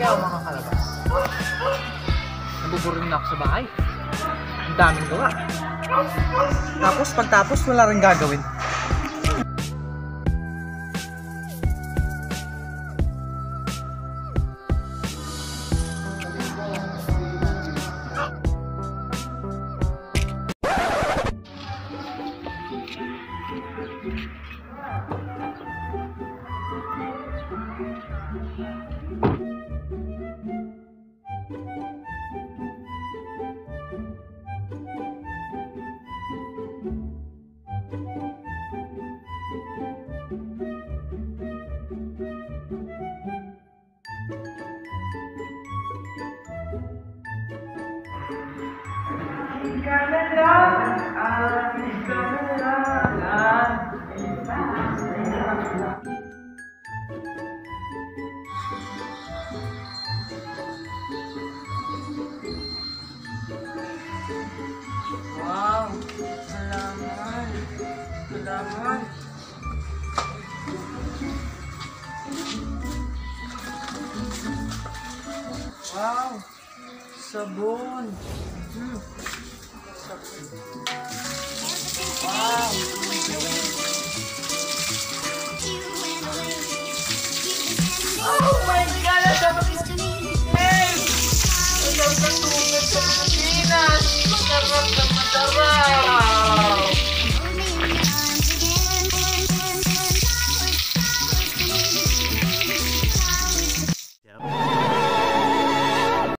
kaya ako makakalabas. Nabuburin na ako sa bahay. Ang daming gawa. Tapos pagtapos wala rin gagawin. Wow! Salamat! Salamat! Wow! Sabon! Wow! Oh my God! Ang dapat hey! Ang dapat tubig sa Pilipinas! Masarap na masarap!